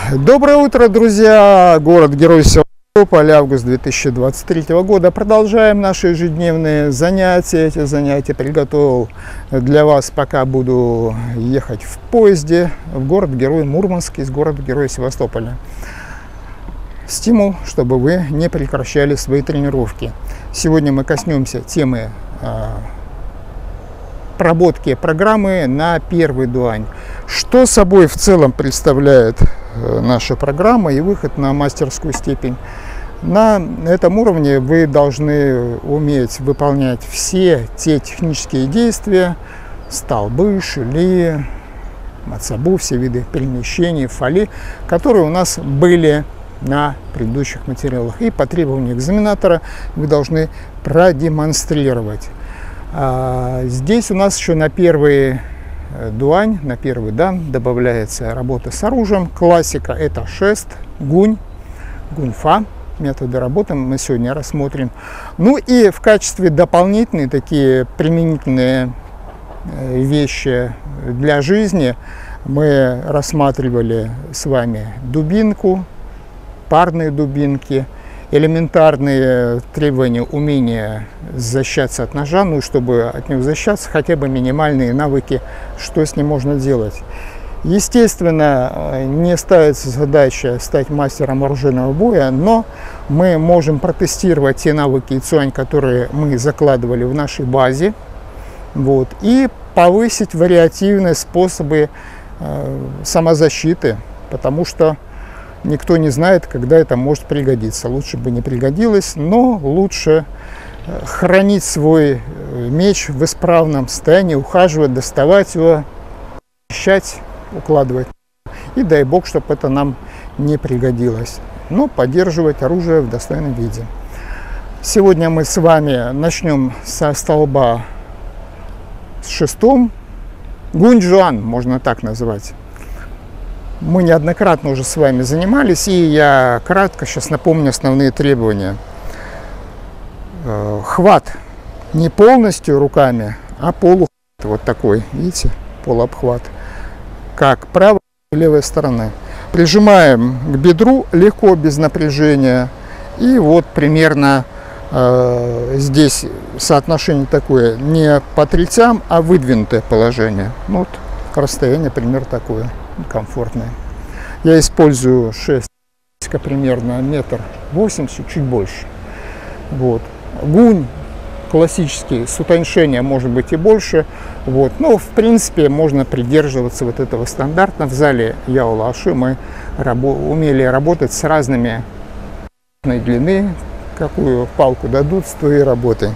Доброе утро, друзья! Город-герой Севастополь, август 2023 года. Продолжаем наши ежедневные занятия. Эти занятия приготовил для вас, пока буду ехать в поезде в город-герой Мурманск из города-героя Севастополя. Стимул, чтобы вы не прекращали свои тренировки. Сегодня мы коснемся темы проработки программы на первый дуань. Что собой в целом представляет наша программа и выход на мастерскую степень? На этом уровне вы должны уметь выполнять все те технические действия, столбы, шили, мацабу, все виды перемещений, фали, которые у нас были на предыдущих материалах. И по требованию экзаменатора вы должны продемонстрировать. Здесь у нас еще на первый дуань, на первый дан добавляется работа с оружием. Классика — это шест, гунь, гунь-фа. Методы работы мы сегодня рассмотрим. Ну и в качестве дополнительные такие применительные вещи для жизни мы рассматривали с вами дубинку, парные дубинки, элементарные требования умения защищаться от ножа, ну, чтобы от него защищаться, хотя бы минимальные навыки, что с ним можно делать. Естественно, не ставится задача стать мастером оружейного боя, но мы можем протестировать те навыки и цуань, которые мы закладывали в нашей базе, вот, и повысить вариативные способы самозащиты, потому что никто не знает, когда это может пригодиться. Лучше бы не пригодилось, но лучше хранить свой меч в исправном состоянии, ухаживать, доставать его, защищать, укладывать. И дай бог, чтобы это нам не пригодилось. Но поддерживать оружие в достойном виде. Сегодня мы с вами начнем со столба с шестом. Гунь-джуан, можно так назвать. Мы неоднократно уже с вами занимались, и я кратко сейчас напомню основные требования. Хват не полностью руками, а полухват. Вот такой, видите, полуобхват. Как правой и левой стороны. Прижимаем к бедру легко, без напряжения. И вот примерно здесь соотношение такое, не по третям, а выдвинутое положение. Вот расстояние примерно такое. Комфортная. Я использую шест примерно 1,80 м, чуть больше. Вот. Гунь классический, с утоньшением может быть и больше. Вот. Но в принципе можно придерживаться вот этого стандарта. В зале Яо-Лаши мы умели работать с разными длины. Какую палку дадут, с той и работай.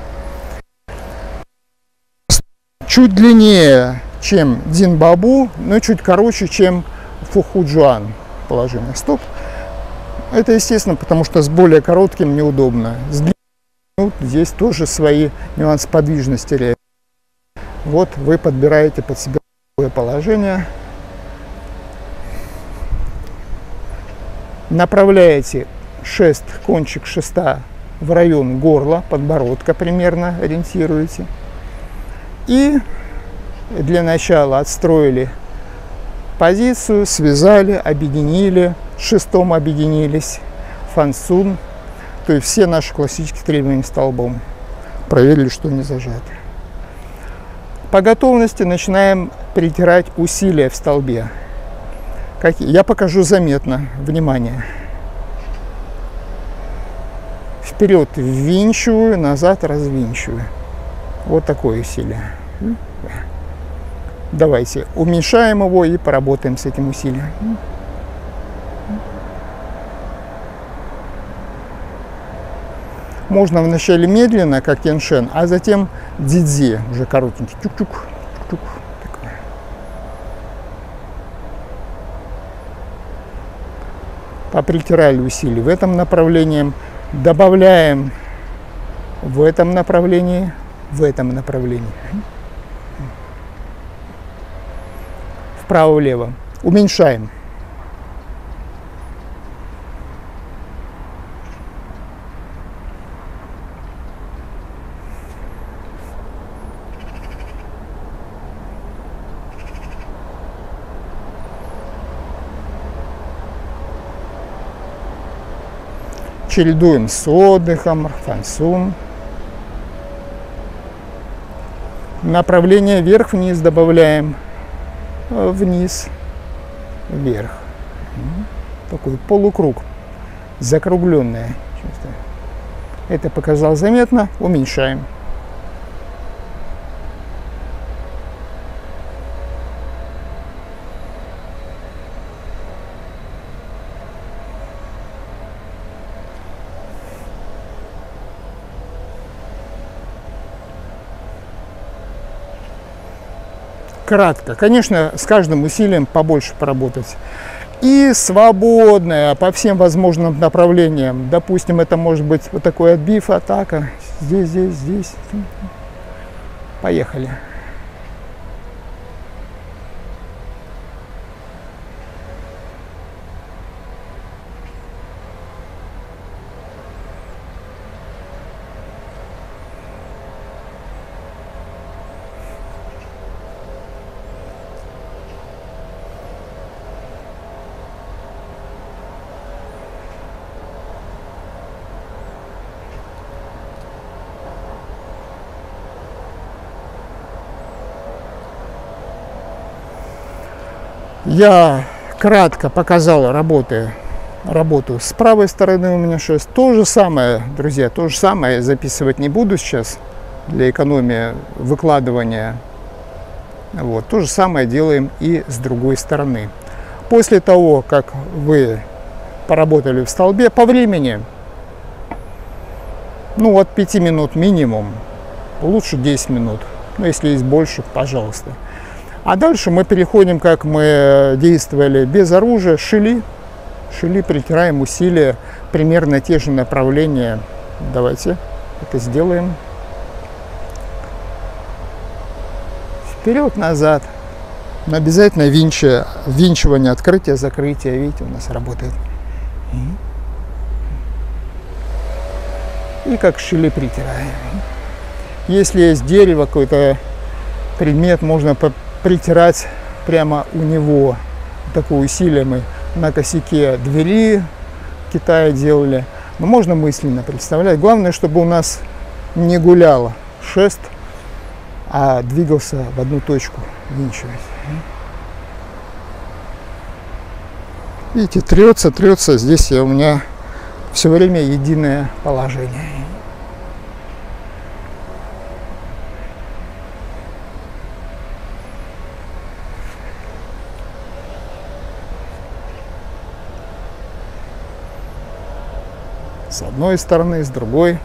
Чуть длиннее, чем дин-бабу, но чуть короче, чем фуху-джуан. Положение стоп. Это естественно, потому что с более коротким неудобно. С длинным здесь тоже свои нюансы подвижности. Вот вы подбираете под себя такое положение. Направляете шест, кончик шеста в район горла, подбородка примерно ориентируете. И для начала отстроили позицию, связали, объединили, шестом объединились, фансун, то есть все наши классические требования столбом. Проверили, что не зажаты. По готовности начинаем притирать усилия в столбе. Я покажу заметно. Внимание. Вперед ввинчиваю, назад развинчиваю. Вот такое усилие. Давайте уменьшаем его и поработаем с этим усилием. Можно вначале медленно, как тяньшен, а затем дзидзи, уже коротенький. Чук-чук, чук-чук. Попритирали усилия в этом направлении, добавляем в этом направлении, в этом направлении. Вправо-влево. Уменьшаем. чередуем с отдыхом, фансун. Направление вверх-вниз добавляем, вниз, вверх. Такой полукруг, закругленное. Это показалось заметно, уменьшаем. Кратко. Конечно, с каждым усилием побольше поработать. И свободная по всем возможным направлениям. Допустим, это может быть вот такой отбив, атака. Здесь, здесь, здесь. Поехали. Я кратко показал работу с правой стороны, у меня шест. То же самое, друзья, то же самое записывать не буду сейчас для экономии выкладывания. Вот, то же самое делаем и с другой стороны. После того, как вы поработали в столбе, по времени, ну, от 5 минут минимум, лучше 10 минут, но если есть больше, пожалуйста. А дальше мы переходим, как мы действовали без оружия, шили, притираем усилия, примерно те же направления. Давайте это сделаем. Вперед-назад. Но обязательно ввинчивание, открытие, закрытие. Видите, у нас работает. И как шили притираем. Если есть дерево, какой-то предмет, можно притирать прямо у него. Такое усилие мы на косяке двери в Китае делали. Но можно мысленно представлять. Главное, чтобы у нас не гуляло шест, а двигался в одну точку, ввинчиваясь. Видите, трется. Здесь у меня все время единое положение. С одной стороны, с другой.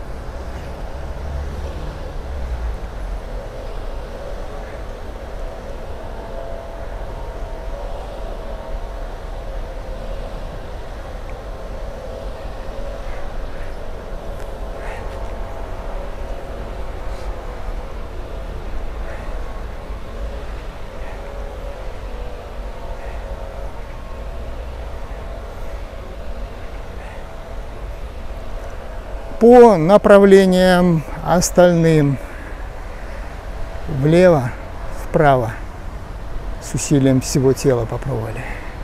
По направлениям остальным влево, вправо, с усилием всего тела попробовали.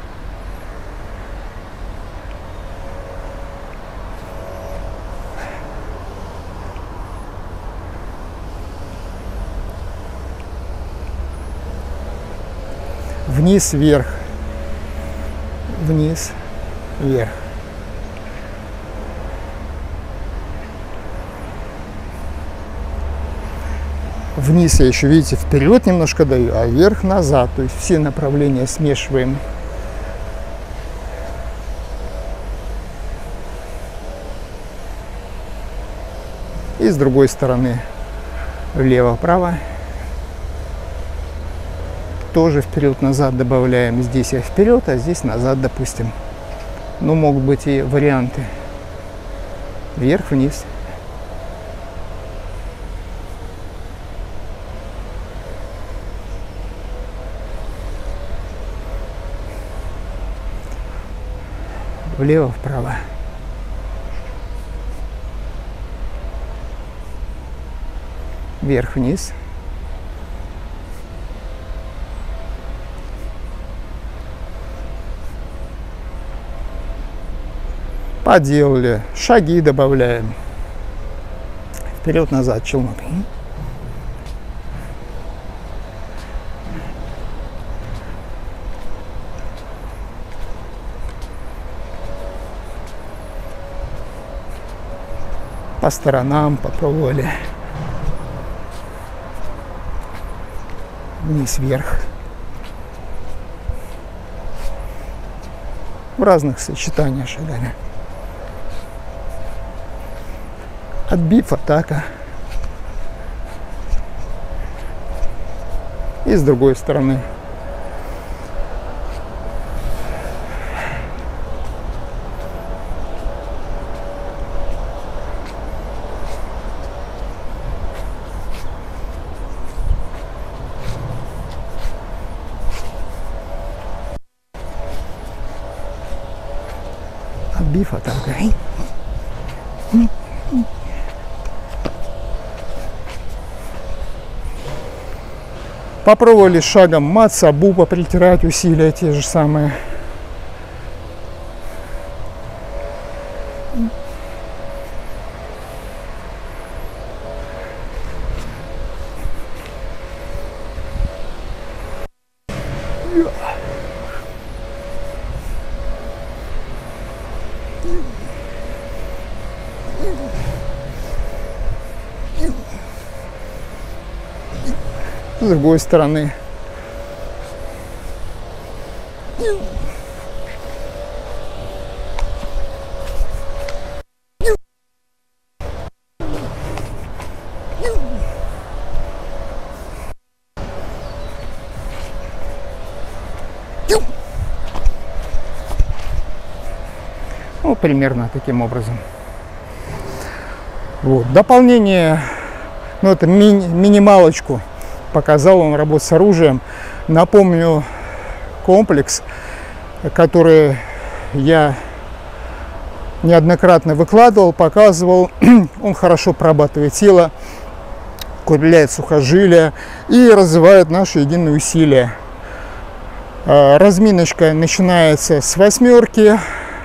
Вниз, вверх, вниз, вверх. Вниз я еще, видите, вперед немножко даю, а вверх назад. То есть все направления смешиваем. И с другой стороны влево-вправо. Тоже вперед-назад добавляем. Здесь я вперед, а здесь назад, допустим. Ну, могут быть и варианты. Вверх-вниз. Влево-вправо. Вверх-вниз. Поделали. Шаги добавляем. Вперед-назад челнок. По сторонам попробовали. Вниз, вверх. В разных сочетаниях шагами. Отбив, атака. И с другой стороны. Отбив, атака. Попробовали шагом мацабу попритирать, усилия те же самые. С другой стороны. Ну, примерно таким образом. Вот. Дополнение, ну, это минималочку показал вам работу с оружием. Напомню комплекс, который я неоднократно выкладывал, показывал. Он хорошо прорабатывает тело, укрепляет сухожилия и развивает наши единые усилия. Разминочка начинается с 8,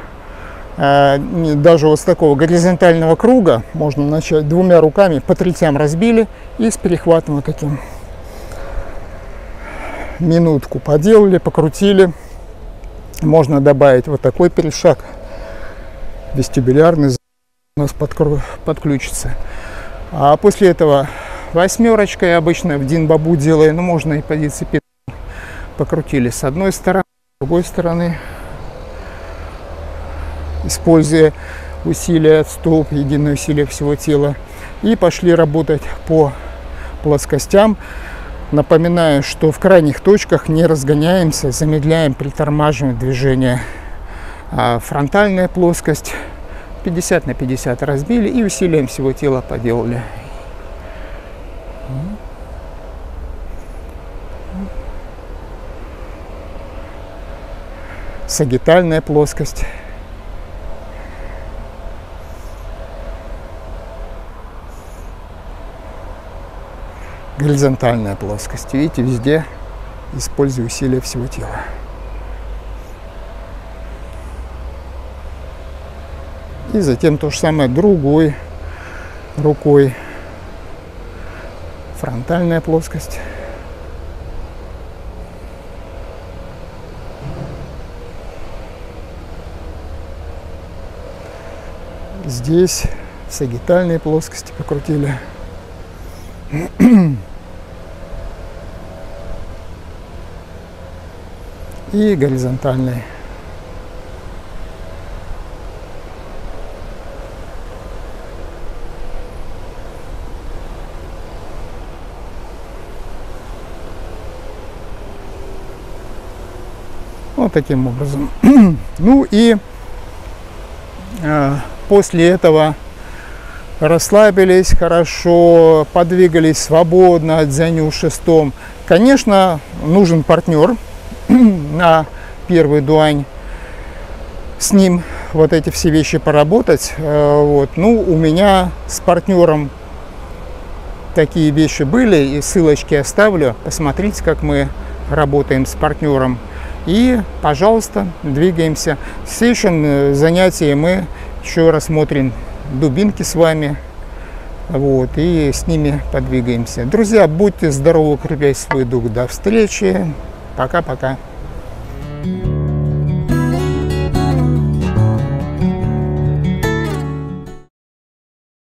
даже вот с такого горизонтального круга. Можно начать 2 руками, по третям разбили и с перехватом вот таким. Минутку поделали, покрутили. Можно добавить вот такой перешаг. Вестибулярный у нас подключится. А после этого 8, я обычно в дин-бабу делаю, но можно и позиции 5. Покрутили с одной стороны, с другой стороны. Используя усилия от стоп, единое усилие всего тела. И пошли работать по плоскостям. Напоминаю, что в крайних точках не разгоняемся, замедляем, притормаживаем движение. Фронтальная плоскость 50 на 50 разбили и усилием всего тела поделали. Сагитальная плоскость. Горизонтальная плоскость. Видите, везде использую усилия всего тела. И затем то же самое другой рукой. Фронтальная плоскость. Здесь сагитальные плоскости покрутили. И горизонтальные. Вот таким образом. Ну и после этого расслабились хорошо, подвигались свободно от дзяню шестом. Конечно, нужен партнер на первую дуань, с ним вот эти все вещи поработать. Вот. Ну, у меня с партнером такие вещи были, и ссылочки оставлю. Посмотрите, как мы работаем с партнером. И, пожалуйста, двигаемся. В следующем занятии мы еще рассмотрим дубинки с вами. Вот, и с ними подвигаемся. Друзья, будьте здоровы, укрепляйте свой дух. До встречи. Пока-пока.